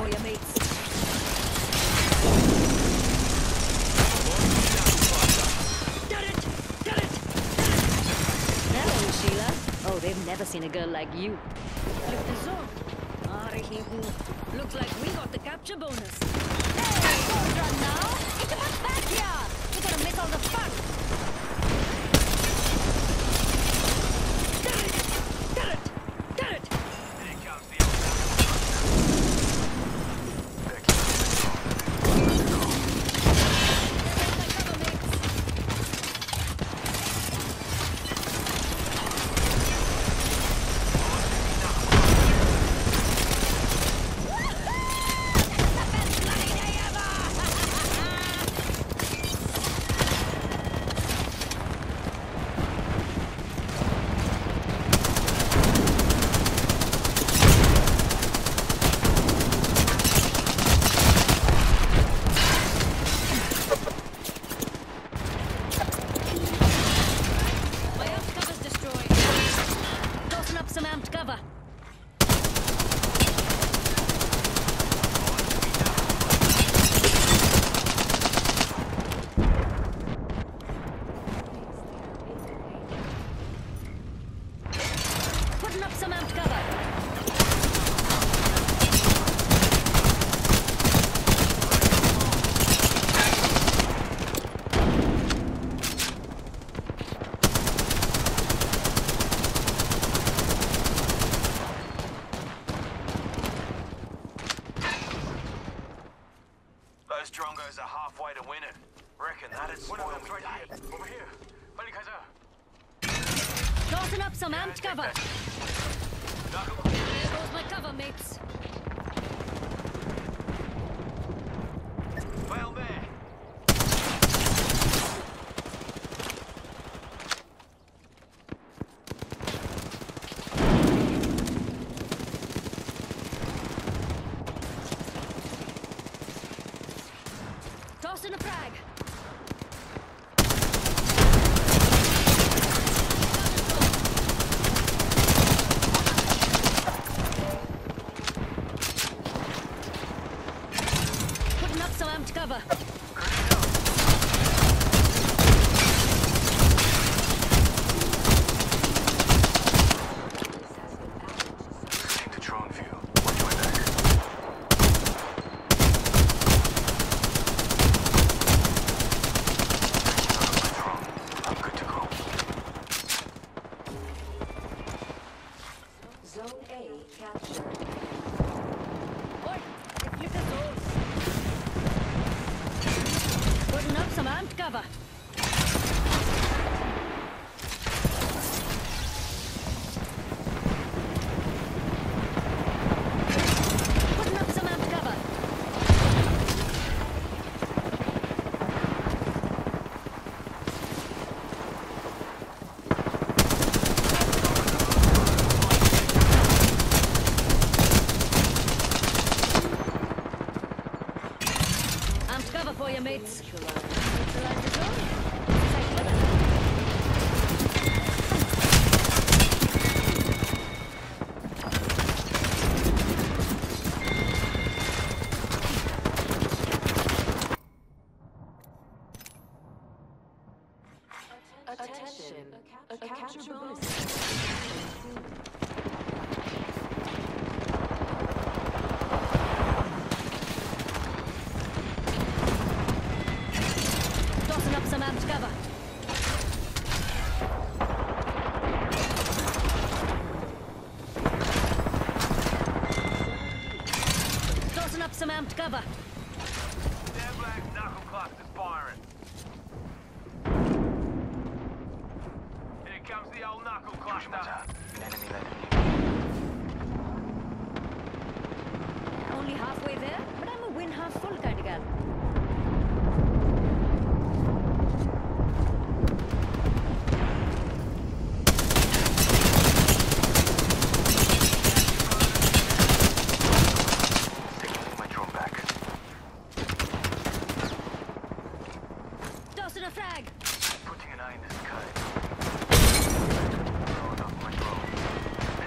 for you, mates. Get it! Get it! Hello, Sheila. Oh, they've never seen a girl like you. Look the zone. Looks like we got the capture bonus. Hey, don't run now! It's about back here! We're gonna miss all the fun! Get it! Get it! Get it! Here comes the old Those Drongos are halfway to winning. Reckon that'd spoil me right day. Over here. Tossing up some amped cover. There goes my cover, mates. Well there. Tossing a frag. Putting up some amped cover. Seem to drone view. Watch my back. I'm good to go. Zone A captured. Oi, it flickers those. Putting up some amped cover. Putting up some amped cover. Amped cover for you, mates. Neutralize the zone. Safe living. Attention. A capture bonus. Tossing up some amped cover. Tossing up some amped cover. Their black knuckle cluster's firing. Here comes the old knuckle cluster. An enemy Only halfway there, but I'm a win half full kind of gal. Taking my drone back. Tossing a frag. Putting an eye in the sky. Throwing up my drone.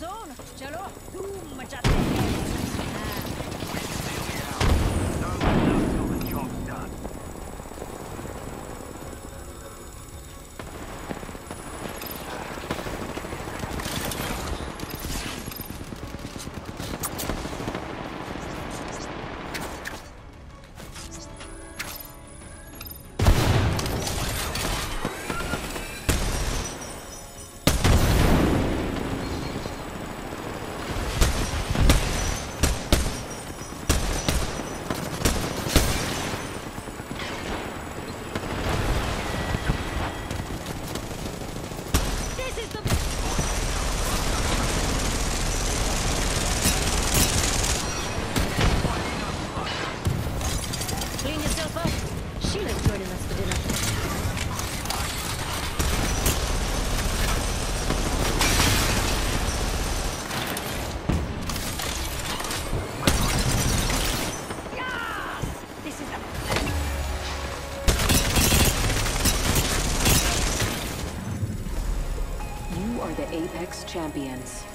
zone. Chalo, boom, jate hai. Don't let up till the job's done. Clean yourself up. Sheila's joining us for dinner. This is You are the Apex champions.